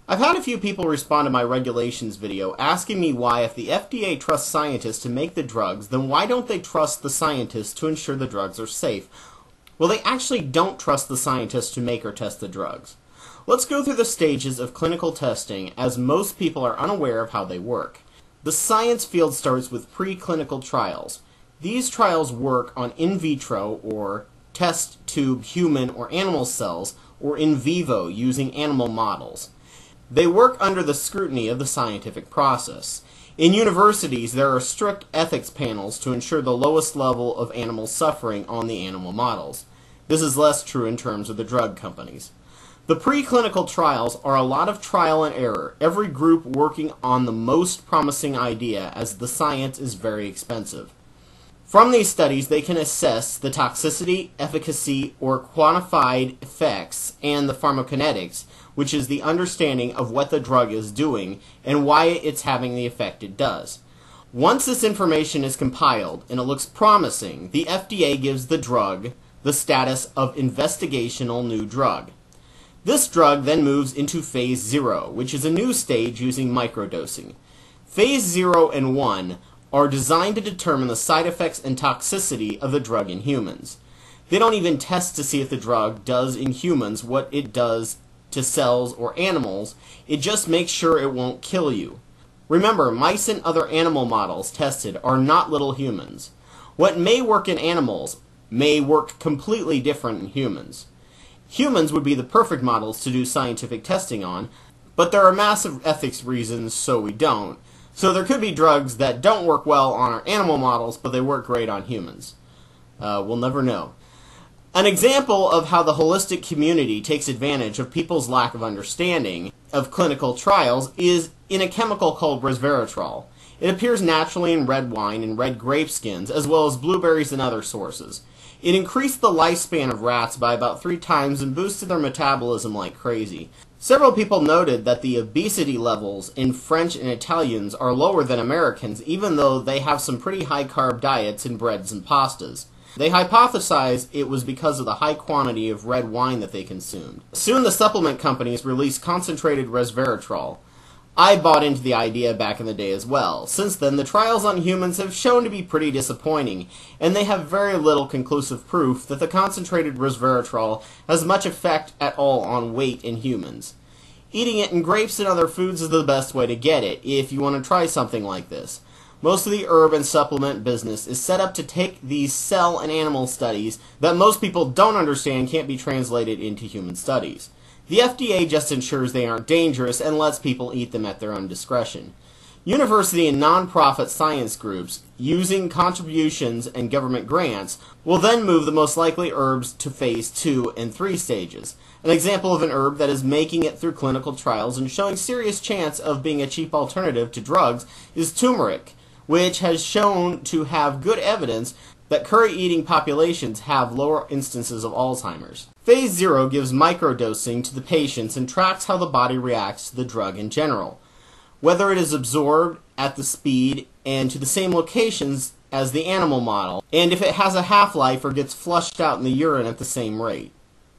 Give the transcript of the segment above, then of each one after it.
I've had a few people respond to my regulations video asking me why, if the FDA trusts scientists to make the drugs, then why don't they trust the scientists to ensure the drugs are safe? Well, they actually don't trust the scientists to make or test the drugs. Let's go through the stages of clinical testing, as most people are unaware of how they work. The science field starts with preclinical trials. These trials work on in vitro or test tube human or animal cells, or in vivo using animal models. They work under the scrutiny of the scientific process. In universities, there are strict ethics panels to ensure the lowest level of animal suffering on the animal models. This is less true in terms of the drug companies. The preclinical trials are a lot of trial and error, every group working on the most promising idea, as the science is very expensive. From these studies, they can assess the toxicity, efficacy, or quantified effects, and the pharmacokinetics, which is the understanding of what the drug is doing and why it's having the effect it does. Once this information is compiled and it looks promising, the FDA gives the drug the status of investigational new drug. This drug then moves into Phase 0, which is a new stage using microdosing. Phase 0 and 1 are designed to determine the side effects and toxicity of the drug in humans. They don't even test to see if the drug does in humans what it does to cells or animals. It just makes sure it won't kill you. Remember, mice and other animal models tested are not little humans. What may work in animals may work completely different in humans. Humans would be the perfect models to do scientific testing on, but there are massive ethics reasons so we don't. So there could be drugs that don't work well on our animal models, but they work great on humans. We'll never know. An example of how the holistic community takes advantage of people's lack of understanding of clinical trials is in a chemical called Resveritrol. It appears naturally in red wine and red grape skins, as well as blueberries and other sources. It increased the lifespan of rats by about 3 times and boosted their metabolism like crazy. Several people noted that the obesity levels in French and Italians are lower than Americans, even though they have some pretty high-carb diets in breads and pastas. They hypothesized it was because of the high quantity of red wine that they consumed. Soon the supplement companies released concentrated resveratrol. I bought into the idea back in the day as well. Since then, the trials on humans have shown to be pretty disappointing, and they have very little conclusive proof that the concentrated resveratrol has much effect at all on weight in humans. Eating it in grapes and other foods is the best way to get it, if you want to try something like this. Most of the herb and supplement business is set up to take these cell and animal studies that most people don't understand can't be translated into human studies. The FDA just ensures they aren't dangerous and lets people eat them at their own discretion. University and non-profit science groups, using contributions and government grants, will then move the most likely herbs to Phase 2 and 3 stages. An example of an herb that is making it through clinical trials and showing serious chance of being a cheap alternative to drugs is turmeric, which has shown to have good evidence that curry-eating populations have lower instances of Alzheimer's. Phase 0 gives microdosing to the patients and tracks how the body reacts to the drug in general, whether it is absorbed at the speed and to the same locations as the animal model, and if it has a half-life or gets flushed out in the urine at the same rate.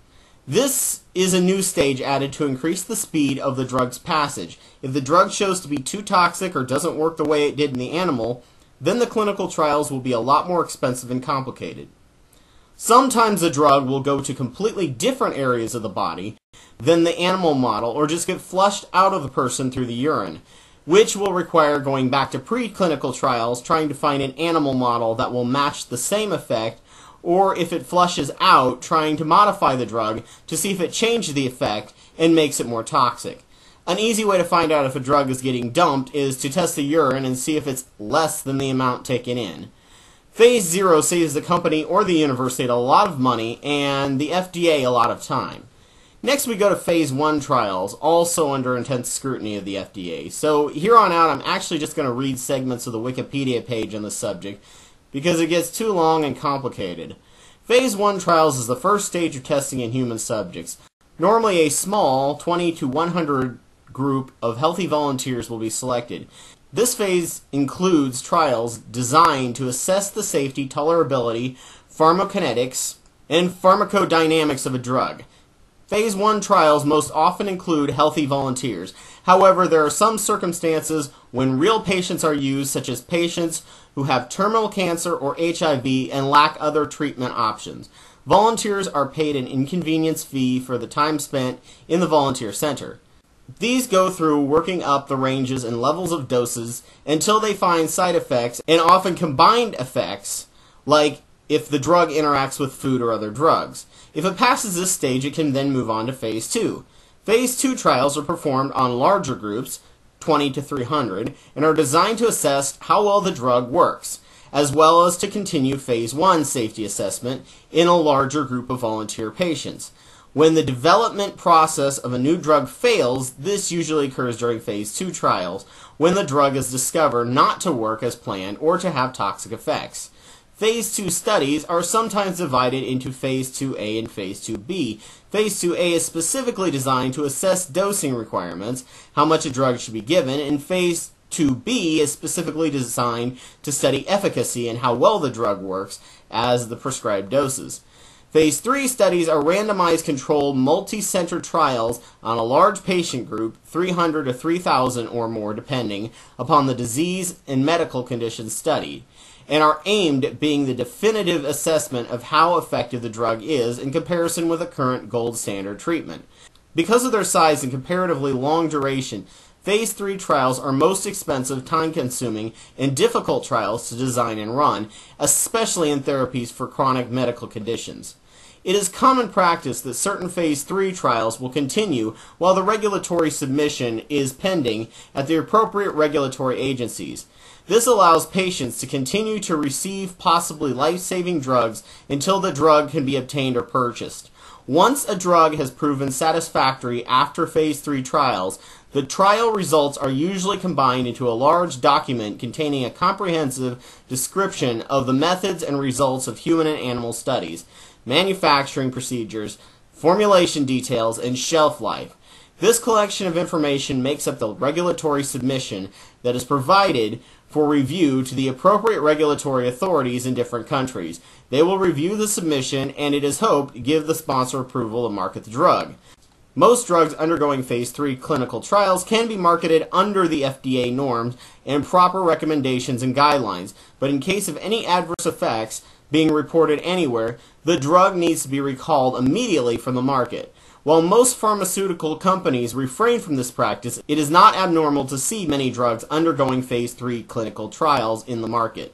This is a new stage added to increase the speed of the drug's passage. If the drug shows to be too toxic or doesn't work the way it did in the animal, then the clinical trials will be a lot more expensive and complicated. Sometimes the drug will go to completely different areas of the body than the animal model, or just get flushed out of the person through the urine, which will require going back to preclinical trials trying to find an animal model that will match the same effect, or if it flushes out, trying to modify the drug to see if it changes the effect and makes it more toxic. An easy way to find out if a drug is getting dumped is to test the urine and see if it's less than the amount taken in. Phase 0 saves the company or the university a lot of money and the FDA a lot of time. Next we go to Phase 1 trials, also under intense scrutiny of the FDA. So here on out I'm actually just going to read segments of the Wikipedia page on the subject, because it gets too long and complicated. Phase 1 trials is the first stage of testing in human subjects. Normally a small 20 to 100 group of healthy volunteers will be selected. This phase includes trials designed to assess the safety, tolerability, pharmacokinetics, and pharmacodynamics of a drug. Phase 1 trials most often include healthy volunteers. However, there are some circumstances when real patients are used, such as patients who have terminal cancer or HIV and lack other treatment options. Volunteers are paid an inconvenience fee for the time spent in the volunteer center. These go through working up the ranges and levels of doses until they find side effects, and often combined effects, like if the drug interacts with food or other drugs. If it passes this stage, it can then move on to Phase 2. Phase 2 trials are performed on larger groups, 20 to 300, and are designed to assess how well the drug works, as well as to continue Phase 1 safety assessment in a larger group of volunteer patients. When the development process of a new drug fails, this usually occurs during Phase 2 trials, when the drug is discovered not to work as planned or to have toxic effects. Phase 2 studies are sometimes divided into Phase 2A and Phase 2B. Phase 2A is specifically designed to assess dosing requirements, how much a drug should be given, and Phase 2B is specifically designed to study efficacy and how well the drug works as the prescribed doses. Phase 3 studies are randomized controlled multi-center trials on a large patient group, 300 to 3,000 or more depending upon the disease and medical conditions studied, and are aimed at being the definitive assessment of how effective the drug is in comparison with a current gold standard treatment. Because of their size and comparatively long duration, Phase 3 trials are most expensive, time-consuming, and difficult trials to design and run, especially in therapies for chronic medical conditions. It is common practice that certain Phase 3 trials will continue while the regulatory submission is pending at the appropriate regulatory agencies. This allows patients to continue to receive possibly life-saving drugs until the drug can be obtained or purchased. Once a drug has proven satisfactory after Phase 3 trials, the trial results are usually combined into a large document containing a comprehensive description of the methods and results of human and animal studies, manufacturing procedures, formulation details, and shelf life. This collection of information makes up the regulatory submission that is provided for review to the appropriate regulatory authorities in different countries. They will review the submission and, it is hoped, give the sponsor approval to market the drug. Most drugs undergoing Phase 3 clinical trials can be marketed under the FDA norms and proper recommendations and guidelines, but in case of any adverse effects being reported anywhere, the drug needs to be recalled immediately from the market. While most pharmaceutical companies refrain from this practice, it is not abnormal to see many drugs undergoing Phase 3 clinical trials in the market.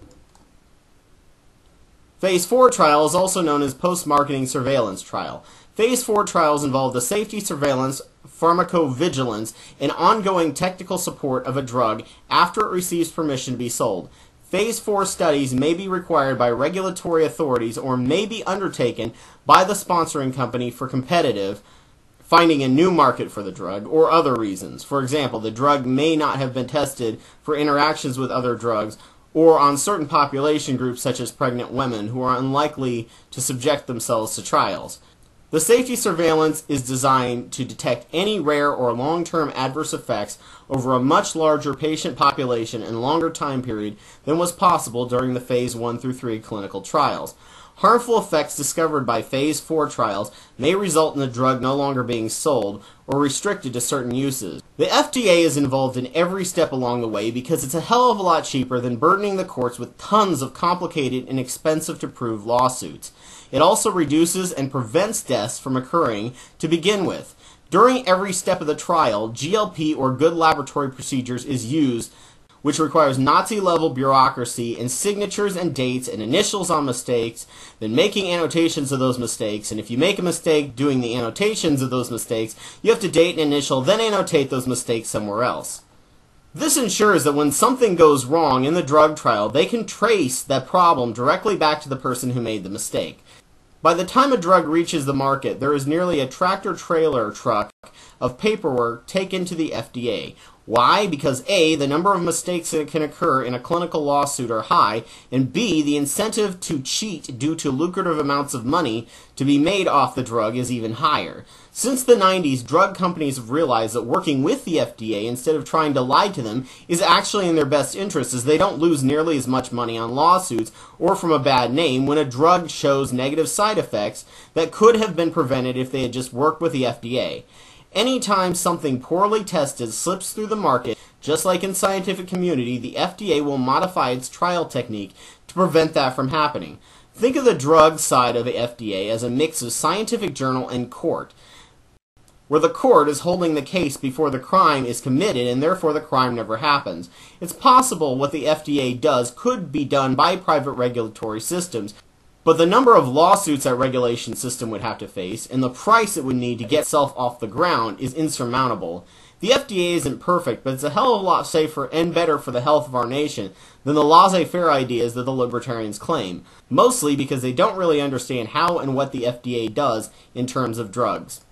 Phase 4 trial is also known as post-marketing surveillance trial. Phase 4 trials involve the safety, surveillance, pharmacovigilance, and ongoing technical support of a drug after it receives permission to be sold. Phase 4 studies may be required by regulatory authorities or may be undertaken by the sponsoring company for competitive, finding a new market for the drug, or other reasons. For example, the drug may not have been tested for interactions with other drugs or on certain population groups such as pregnant women who are unlikely to subject themselves to trials. The safety surveillance is designed to detect any rare or long-term adverse effects over a much larger patient population and longer time period than was possible during the Phase 1 through 3 clinical trials. Harmful effects discovered by Phase 4 trials may result in the drug no longer being sold or restricted to certain uses. The FDA is involved in every step along the way because it's a hell of a lot cheaper than burdening the courts with tons of complicated and expensive to prove lawsuits. It also reduces and prevents deaths from occurring to begin with. During every step of the trial, GLP or good laboratory procedures is used, which requires Nazi-level bureaucracy and signatures and dates and initials on mistakes, then making annotations of those mistakes, and if you make a mistake doing the annotations of those mistakes, you have to date and initial, then annotate those mistakes somewhere else. This ensures that when something goes wrong in the drug trial, they can trace that problem directly back to the person who made the mistake. By the time a drug reaches the market, there is nearly a tractor-trailer truck of paperwork taken to the FDA. Why? Because A, the number of mistakes that can occur in a clinical lawsuit are high, and B, the incentive to cheat due to lucrative amounts of money to be made off the drug is even higher. Since the 90s, drug companies have realized that working with the FDA instead of trying to lie to them is actually in their best interest, as they don't lose nearly as much money on lawsuits or from a bad name when a drug shows negative side effects that could have been prevented if they had just worked with the FDA. Anytime something poorly tested slips through the market, just like in scientific community, the FDA will modify its trial technique to prevent that from happening. Think of the drug side of the FDA as a mix of scientific journal and court, where the court is holding the case before the crime is committed and therefore the crime never happens. It's possible what the FDA does could be done by private regulatory systems, but the number of lawsuits that regulation system would have to face and the price it would need to get itself off the ground is insurmountable. The FDA isn't perfect, but it's a hell of a lot safer and better for the health of our nation than the laissez-faire ideas that the libertarians claim, mostly because they don't really understand how and what the FDA does in terms of drugs.